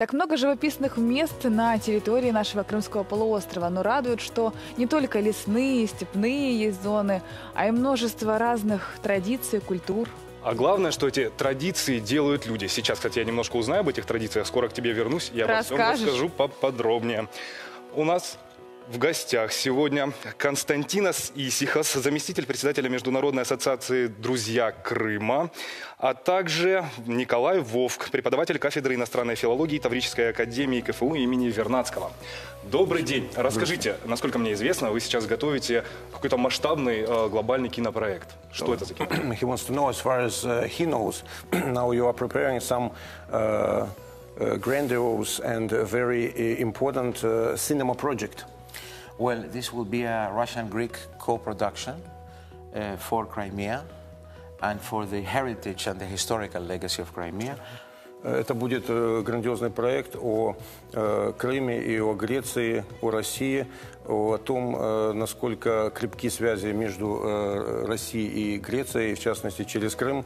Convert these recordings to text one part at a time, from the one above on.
Так много живописных мест на территории нашего Крымского полуострова, но радует, что не только лесные, степные есть зоны, а и множество разных традиций, культур. А главное, что эти традиции делают люди. Сейчас, кстати, я немножко узнаю об этих традициях, скоро к тебе вернусь, я обо всем расскажу поподробнее. У нас в гостях сегодня Константинос Исихос, заместитель председателя Международной ассоциации «Друзья Крыма», а также Николай Вовк, преподаватель кафедры иностранной филологии Таврической академии КФУ имени Вернадского. Добрый день. Расскажите, насколько мне известно, вы сейчас готовите какой-то масштабный глобальный кинопроект. Что это за кино? He wants to know, as far as he knows, now you are preparing some grandiose and very important cinema project. Well, this will be a Russian-Greek co-production for Crimea and for the heritage and the historical legacy of Crimea. Это будет грандиозный проект о Крыме и о Греции, о России, о том, насколько крепки связи между Россией и Грецией, в частности, через Крым,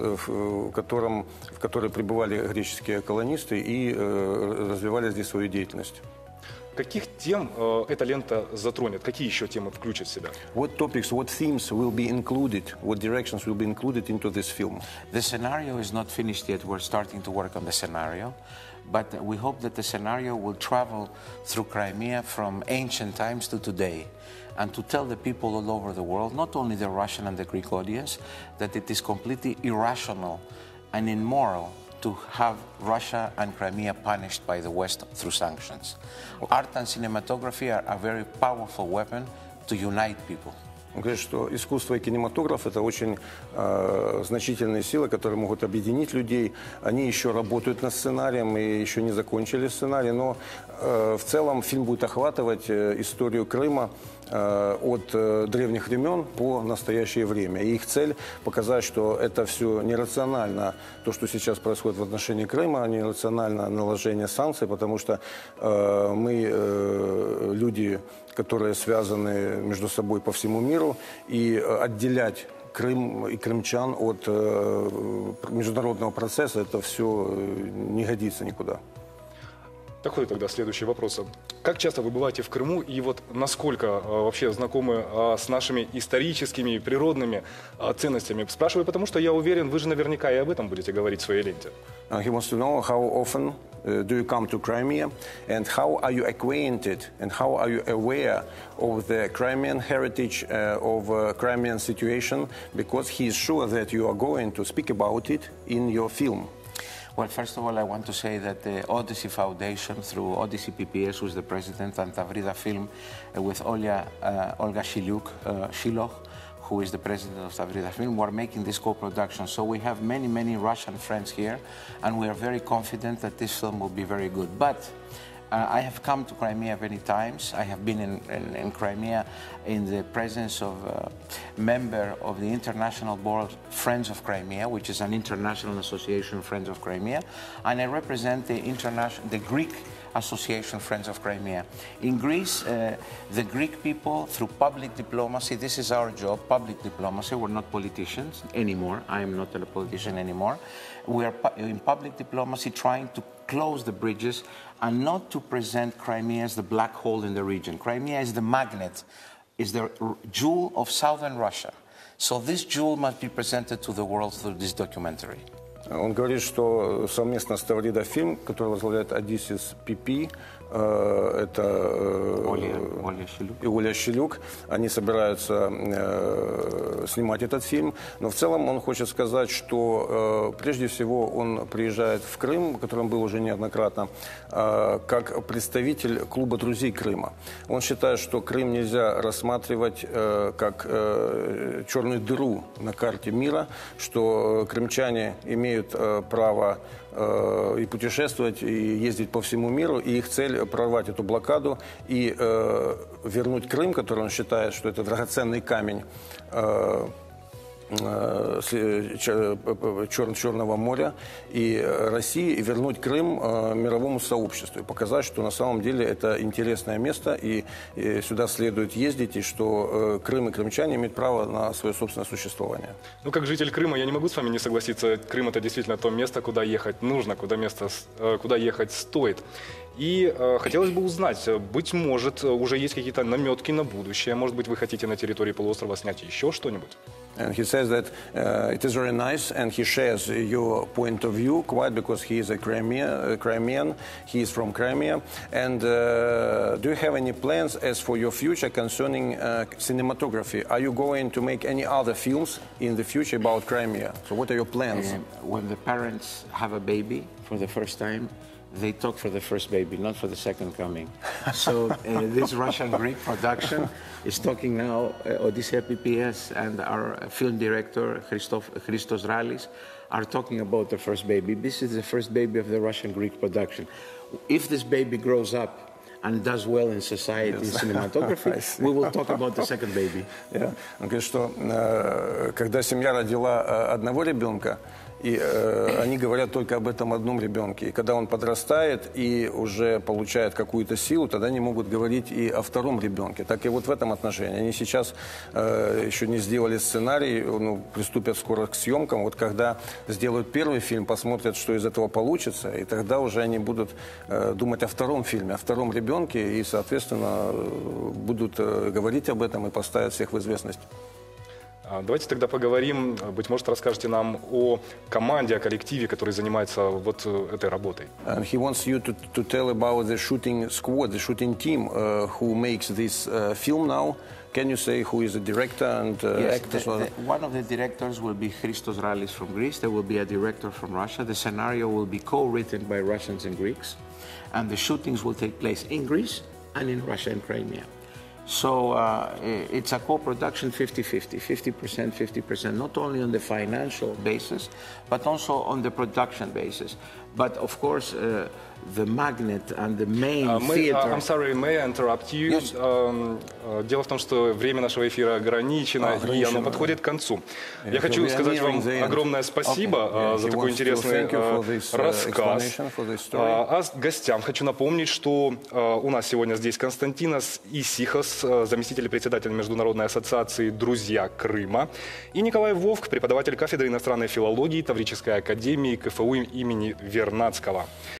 в который прибывали греческие колонисты и развивали здесь свою деятельность. Каких тем эта лента затронет? Какие еще темы включит в себя? What topics, what themes will be included, what directions will be included into this film? The scenario is not finished yet. We're starting to work on the scenario. But we hope that the scenario will travel through Crimea from ancient times to today, and to tell the people all over the world, not only the Russian and the Greek audience, that it is completely irrational and immoral to have Russia and Crimea punished by the West through sanctions. Art and cinematography are a very powerful weapon to unite people. Он говорит, что искусство и кинематограф – это очень значительные силы, которые могут объединить людей. Они еще работают над сценарием и еще не закончили сценарий, но в целом фильм будет охватывать историю Крыма от древних времен по настоящее время. И их цель – показать, что это все нерационально, то, что сейчас происходит в отношении Крыма, нерационально наложение санкций, потому что мы люди, которые связаны между собой по всему миру, и отделять Крым и крымчан от международного процесса, это все не годится никуда. Такой тогда следующий вопрос. Как часто вы бываете в Крыму и вот насколько вообще знакомы с нашими историческими и природными ценностями? Спрашиваю, потому что я уверен, вы же наверняка и об этом будете говорить в своей ленте. He wants to know how often do you come to Crimea and how are you acquainted and how are you aware of the Crimean heritage, of Crimean situation, because he is sure that you are going to speak about it in your film. Well, first of all, I want to say that the Odyssey Foundation, through Odyssey PPS, who's the president, and Tavrida Film, with Olga Shilokh, who is the president of Tavrida Film, we're making this co-production. So we have many, many Russian friends here, and we are very confident that this film will be very good. But I have come to Crimea many times. I have been in Crimea in the presence of a member of the International Board Friends of Crimea, which is an international association, Friends of Crimea, and I represent the Greek Association Friends of Crimea. In Greece, the Greek people, through public diplomacy, this is our job, public diplomacy. We're not politicians anymore. I am not a politician anymore. We are in public diplomacy trying to close the bridges and not to present Crimea as the black hole in the region. Crimea is the magnet, is the jewel of southern Russia. So this jewel must be presented to the world through this documentary. Он говорит, что совместно с Таврида Фильм, который возглавляет Одиссис ПП, это Оля Щелюк, они собираются снимать этот фильм. Но в целом он хочет сказать, что прежде всего он приезжает в Крым, в котором был уже неоднократно, как представитель клуба друзей Крыма. Он считает, что Крым нельзя рассматривать как черную дыру на карте мира, что крымчане имеют право и путешествовать, и ездить по всему миру, и их цель прорвать эту блокаду и вернуть Крым, который он считает, что это драгоценный камень Черного моря и России, и вернуть Крым мировому сообществу, и показать, что на самом деле это интересное место, и сюда следует ездить, и что Крым и крымчане имеют право на свое собственное существование. Ну, как житель Крыма, я не могу с вами не согласиться. Крым – это действительно то место, куда ехать нужно, куда ехать стоит. И хотелось бы узнать, быть может, уже есть какие-то наметки на будущее. Может быть, вы хотите на территории полуострова снять еще что-нибудь? And he says that it is very nice, and he shares your point of view quite because he is a Crimean, he is from Crimea. And do you have any plans as for your future concerning cinematography? Are you going to make any other films in the future about Crimea? So what are your plans? When the parents have a baby for the first time, they talk for the first baby, not for the second coming. So this Russian-Greek production is talking now, Odysseia PPS and our film director, Christos Rallis, are talking about the first baby. This is the first baby of the Russian-Greek production. If this baby grows up and does well in society, in cinematography, we will talk about the second baby. Yeah. Он говорит, что когда семья родила одного ребенка, и они говорят только об этом одном ребенке. И когда он подрастает и уже получает какую-то силу, тогда они могут говорить и о втором ребенке. Так и вот в этом отношении. Они сейчас еще не сделали сценарий, приступят скоро к съемкам. Вот когда сделают первый фильм, посмотрят, что из этого получится, и тогда уже они будут думать о втором фильме, о втором ребенке, и, соответственно, будут говорить об этом и поставят всех в известность. Давайте тогда поговорим, быть может, расскажете нам о команде, о коллективе, который занимается вот этой работой. And he wants you to tell about the shooting squad, the shooting team who makes this film now. Can you say who is the director and actors? One of the directors will be Christos Rallis from Greece. There will be a director from Russia. The scenario will be co-written by Russians and Greeks. And the shootings will take place in Greece and in Russia and Crimea. So it's a co-production 50-50, 50%, 50%, not only on the financial basis, but also on the production basis. But of course, the magnet and the main theater... I'm sorry, may I interrupt you? Yes. Дело в том, что время нашего эфира ограничено, и оно подходит к концу. Я хочу сказать вам огромное спасибо за такой интересный рассказ. А гостям хочу напомнить, что у нас сегодня здесь Константинос Исихос, заместитель председателя Международной ассоциации «Друзья Крыма», и Николай Вовк, преподаватель кафедры иностранной филологии Таврической академии КФУ имени Вернадского.